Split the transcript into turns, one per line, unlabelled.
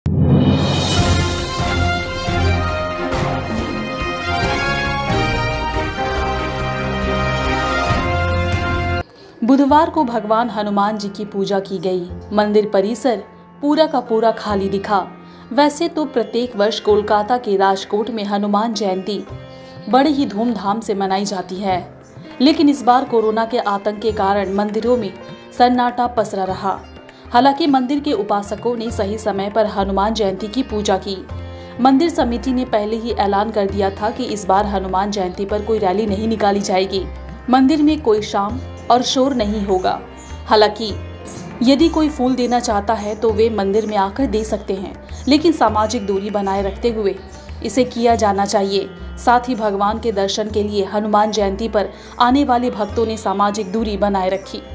बुधवार को भगवान हनुमान जी की पूजा की गई। मंदिर परिसर पूरा का पूरा खाली दिखा। वैसे तो प्रत्येक वर्ष कोलकाता के राजकोट में हनुमान जयंती बड़े ही धूमधाम से मनाई जाती है, लेकिन इस बार कोरोना के आतंक के कारण मंदिरों में सन्नाटा पसरा रहा। हालांकि मंदिर के उपासकों ने सही समय पर हनुमान जयंती की पूजा की। मंदिर समिति ने पहले ही ऐलान कर दिया था कि इस बार हनुमान जयंती पर कोई रैली नहीं निकाली जाएगी। मंदिर में कोई शाम और शोर नहीं होगा। हालांकि यदि कोई फूल देना चाहता है तो वे मंदिर में आकर दे सकते हैं, लेकिन सामाजिक दूरी बनाए रखते हुए इसे किया जाना चाहिए। साथ ही भगवान के दर्शन के लिए हनुमान जयंती पर आने वाले भक्तों ने सामाजिक दूरी बनाए रखी।